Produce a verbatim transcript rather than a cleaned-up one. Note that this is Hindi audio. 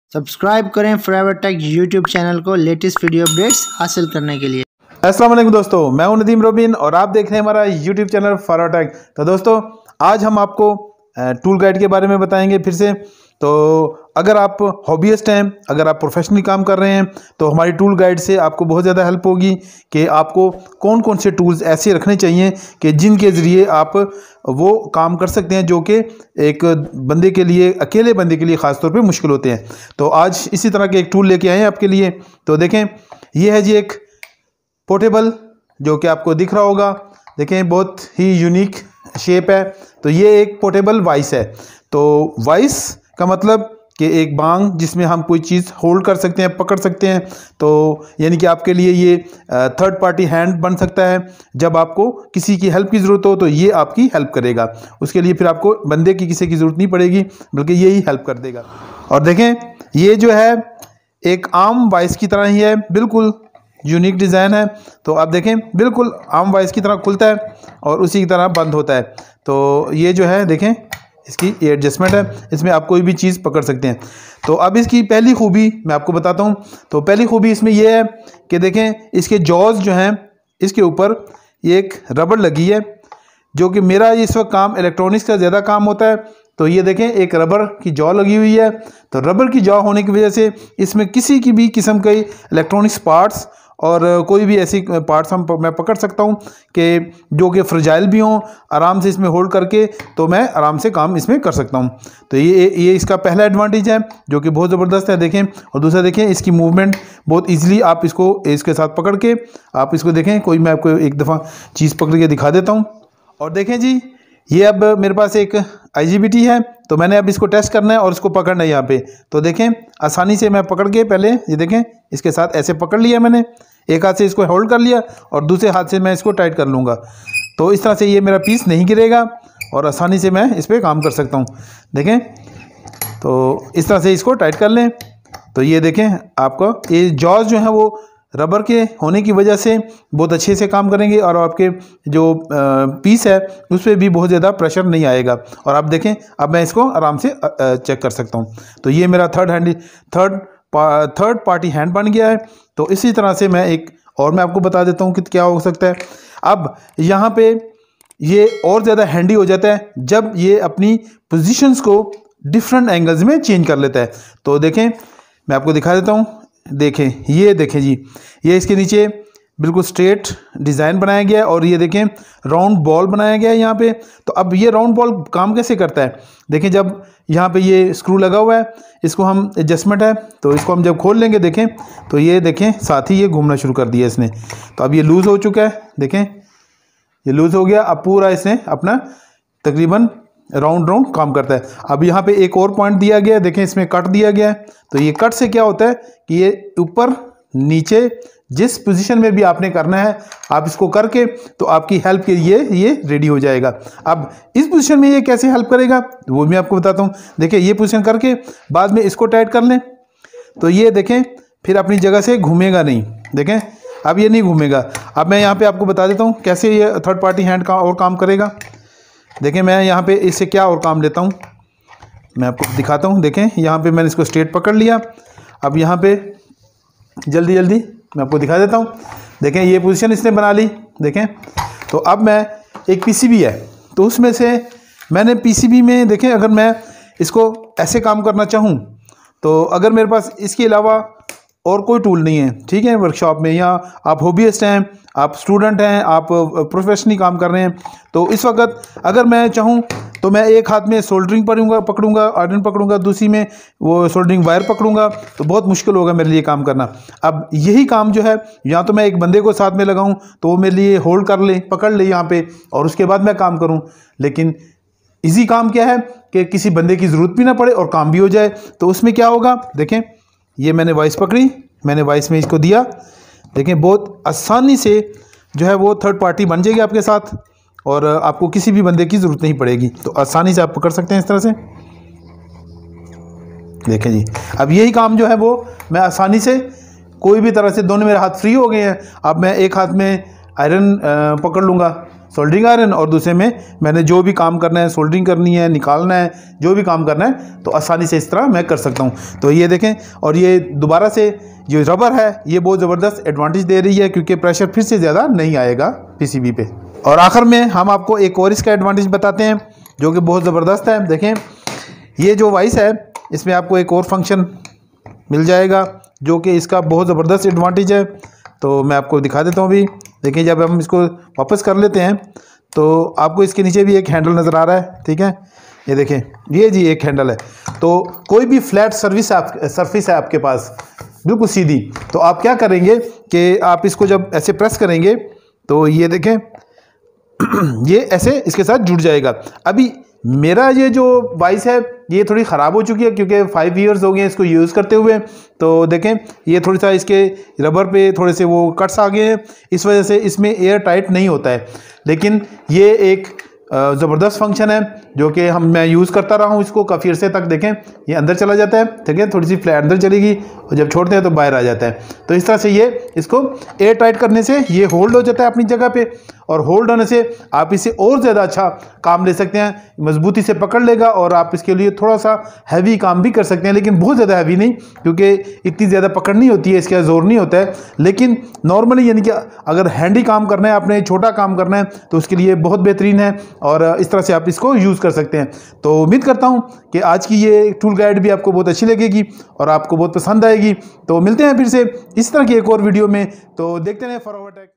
सब्सक्राइब करें फॉरएवर टेक यूट्यूब चैनल को लेटेस्ट वीडियो अपडेट्स हासिल करने के लिए। अस्सलाम वालेकुम दोस्तों, मैं हूं नदीम रोबिन और आप देख रहे हैं हमारा यूट्यूब चैनल फॉरएवर टेक। तो दोस्तों आज हम आपको टूल गाइड के बारे में बताएंगे फिर से। तो अगर आप हॉबीइस्ट हैं, अगर आप प्रोफेशनली काम कर रहे हैं तो हमारी टूल गाइड से आपको बहुत ज़्यादा हेल्प होगी कि आपको कौन कौन से टूल्स ऐसे रखने चाहिए कि जिनके ज़रिए आप वो काम कर सकते हैं जो कि एक बंदे के लिए, अकेले बंदे के लिए ख़ास तौर पे मुश्किल होते हैं। तो आज इसी तरह के एक टूल लेके आए हैं आपके लिए। तो देखें, ये है जी एक पोर्टेबल जो कि आपको दिख रहा होगा। देखें बहुत ही यूनिक शेप है। तो ये एक पोर्टेबल वाइस है। तो वाइस का मतलब कि एक बांग जिसमें हम कोई चीज़ होल्ड कर सकते हैं, पकड़ सकते हैं। तो यानी कि आपके लिए ये थर्ड पार्टी हैंड बन सकता है। जब आपको किसी की हेल्प की ज़रूरत हो तो ये आपकी हेल्प करेगा। उसके लिए फिर आपको बंदे की किसी की ज़रूरत नहीं पड़ेगी, बल्कि ये ही हेल्प कर देगा। और देखें, ये जो है एक आम वाइस की तरह ही है, बिल्कुल यूनिक डिज़ाइन है। तो आप देखें, बिल्कुल आम वाइस की तरह खुलता है और उसी की तरह बंद होता है। तो ये जो है देखें, इसकी ये एडजस्टमेंट है, इसमें आप कोई भी चीज़ पकड़ सकते हैं। तो अब इसकी पहली खूबी मैं आपको बताता हूँ। तो पहली खूबी इसमें यह है कि देखें, इसके जॉज जो हैं, इसके ऊपर ये एक रबड़ लगी है, जो कि मेरा इस वक्त काम इलेक्ट्रॉनिक्स का ज़्यादा काम होता है। तो ये देखें, एक रबर की जॉ लगी हुई है। तो रबर की जॉ होने की वजह से इसमें किसी की भी किस्म के इलेक्ट्रॉनिक्स पार्ट्स और कोई भी ऐसी पार्ट्स हम मैं पकड़ सकता हूं कि जो कि फ्रजाइल भी हों, आराम से इसमें होल्ड करके तो मैं आराम से काम इसमें कर सकता हूं। तो ये ये इसका पहला एडवांटेज है जो कि बहुत ज़बरदस्त है। देखें, और दूसरा देखें, इसकी मूवमेंट बहुत ईजिली आप इसको इसके साथ पकड़ के आप इसको देखें। कोई मैं आपको एक दफ़ा चीज़ पकड़ के दिखा देता हूँ। और देखें जी, ये अब मेरे पास एक आई जी बी टी है। तो मैंने अब इसको टेस्ट करना है और इसको पकड़ना है यहाँ पे। तो देखें, आसानी से मैं पकड़ के पहले ये देखें, इसके साथ ऐसे पकड़ लिया मैंने, एक हाथ से इसको होल्ड कर लिया और दूसरे हाथ से मैं इसको टाइट कर लूँगा। तो इस तरह से ये मेरा पीस नहीं गिरेगा और आसानी से मैं इस पर काम कर सकता हूँ। देखें, तो इस तरह से इसको टाइट कर लें। तो ये देखें, आपका ये जॉज जो है वो रबर के होने की वजह से बहुत अच्छे से काम करेंगे और आपके जो पीस है उस पर भी बहुत ज़्यादा प्रेशर नहीं आएगा। और आप देखें, अब मैं इसको आराम से चेक कर सकता हूँ। तो ये मेरा third hand third third party hand बन गया है। तो इसी तरह से मैं एक और मैं आपको बता देता हूँ कि क्या हो सकता है। अब यहाँ पे ये और ज़्यादा हैंडी हो जाता है जब ये अपनी पोजीशंस को डिफरेंट एंगल्स में चेंज कर लेता है। तो देखें, मैं आपको दिखा देता हूँ। देखें, ये देखें जी, ये इसके नीचे बिल्कुल स्ट्रेट डिज़ाइन बनाया गया है और ये देखें राउंड बॉल बनाया गया है यहाँ पे। तो अब ये राउंड बॉल काम कैसे करता है? देखें, जब यहाँ पे ये स्क्रू लगा हुआ है, इसको हम एडजस्टमेंट है, तो इसको हम जब खोल लेंगे देखें तो ये देखें साथ ही ये घूमना शुरू कर दिया इसने। तो अब ये लूज़ हो चुका है। देखें, ये लूज़ हो गया। अब पूरा इसने अपना तकरीबन राउंड राउंड काम करता है। अब यहाँ पे एक और पॉइंट दिया गया है, देखें इसमें कट दिया गया है। तो ये कट से क्या होता है कि ये ऊपर नीचे जिस पोजीशन में भी आपने करना है आप इसको करके तो आपकी हेल्प के लिए ये रेडी हो जाएगा। अब इस पोजीशन में ये कैसे हेल्प करेगा वो मैं आपको बताता हूँ। देखिए, ये पोजीशन करके बाद में इसको टाइट कर लें तो ये देखें फिर अपनी जगह से घूमेगा नहीं। देखें, अब ये नहीं घूमेगा। अब मैं यहाँ पे आपको बता देता हूँ कैसे ये थर्ड पार्टी हैंड का और काम करेगा। देखें, मैं यहाँ पे इससे क्या और काम लेता हूँ मैं आपको दिखाता हूँ। देखें, यहाँ पे मैंने इसको स्ट्रेट पकड़ लिया। अब यहाँ पे जल्दी जल्दी मैं आपको दिखा देता हूँ। देखें, ये पोजीशन इसने बना ली। देखें, तो अब मैं एक पीसीबी है तो उसमें से मैंने पीसीबी में देखें, अगर मैं इसको ऐसे काम करना चाहूँ तो अगर मेरे पास इसके अलावा और कोई टूल नहीं है, ठीक है, वर्कशॉप में, या आप हॉबीइस्ट हैं, आप स्टूडेंट हैं, आप प्रोफेशनली काम कर रहे हैं, तो इस वक्त अगर मैं चाहूँ तो मैं एक हाथ में सोल्डरिंग पकड़ूंगा पकड़ूंगा आयरन पकड़ूंगा, दूसरी में वो सोल्डरिंग वायर पकड़ूंगा, तो बहुत मुश्किल होगा मेरे लिए काम करना। अब यही काम जो है, या तो मैं एक बंदे को साथ में लगाऊं तो वो मेरे लिए होल्ड कर ले, पकड़ ले यहाँ पे, और उसके बाद मैं काम करूँ। लेकिन इजी काम क्या है कि किसी बंदे की ज़रूरत भी ना पड़े और काम भी हो जाए। तो उसमें क्या होगा, देखें, ये मैंने वाइस पकड़ी, मैंने वाइस में इसको दिया। देखें, बहुत आसानी से जो है वो थर्ड पार्टी बन जाएगी आपके साथ और आपको किसी भी बंदे की ज़रूरत नहीं पड़ेगी। तो आसानी से आप पकड़ सकते हैं इस तरह से। देखें जी, अब यही काम जो है वो मैं आसानी से कोई भी तरह से, दोनों मेरे हाथ फ्री हो गए हैं। अब मैं एक हाथ में आयरन पकड़ लूँगा सोल्डरिंग आयरन और दूसरे में मैंने जो भी काम करना है, सोल्डरिंग करनी है, निकालना है, जो भी काम करना है तो आसानी से इस तरह मैं कर सकता हूँ। तो ये देखें, और ये दोबारा से जो रबर है ये बहुत ज़बरदस्त एडवांटेज दे रही है क्योंकि प्रेशर फिर से ज़्यादा नहीं आएगा पीसीबी पे। और आखिर में हम आपको एक और इसका एडवांटेज बताते हैं जो कि बहुत ज़बरदस्त है। देखें, ये जो वाइस है इसमें आपको एक और फंक्शन मिल जाएगा जो कि इसका बहुत ज़बरदस्त एडवांटेज है। तो मैं आपको दिखा देता हूँ अभी। देखिए, जब हम इसको वापस कर लेते हैं तो आपको इसके नीचे भी एक हैंडल नज़र आ रहा है, ठीक है। ये देखें, ये जी एक हैंडल है। तो कोई भी फ्लैट सर्विस आप सरफेस है आपके पास बिल्कुल सीधी, तो आप क्या करेंगे कि आप इसको जब ऐसे प्रेस करेंगे तो ये देखें ये ऐसे इसके साथ जुड़ जाएगा। अभी मेरा ये जो वाइस है ये थोड़ी ख़राब हो चुकी है क्योंकि फाइव इयर्स हो गए इसको यूज़ करते हुए। तो देखें, ये थोड़ी सा इसके रबर पे थोड़े से वो कट्स आ गए हैं, इस वजह से इसमें एयर टाइट नहीं होता है। लेकिन ये एक ज़बरदस्त फंक्शन है जो कि हम मैं यूज़ करता रहा हूँ इसको काफ़ी अर्से तक। देखें, ये अंदर चला जाता है, ठीक है, थोड़ी सी फ्लैट अंदर चलेगी और जब छोड़ते हैं तो बाहर आ जाता है। तो इस तरह से ये इसको एयर टाइट करने से ये होल्ड हो जाता है अपनी जगह पे, और होल्ड होने से आप इसे और ज़्यादा अच्छा काम ले सकते हैं, मजबूती से पकड़ लेगा और आप इसके लिए थोड़ा सा हैवी काम भी कर सकते हैं, लेकिन बहुत ज़्यादा हैवी नहीं क्योंकि इतनी ज़्यादा पकड़ नहीं होती है, इसका जोर नहीं होता है। लेकिन नॉर्मली यानी कि अगर हैंडी काम करना है, आपने छोटा काम करना है तो उसके लिए बहुत बेहतरीन है और इस तरह से आप इसको यूज़ कर सकते हैं। तो उम्मीद करता हूँ कि आज की ये टूल गाइड भी आपको बहुत अच्छी लगेगी और आपको बहुत पसंद आएगी। तो मिलते हैं फिर से इस तरह की एक और वीडियो में। तो देखते रहें फॉरवर्ड टेक।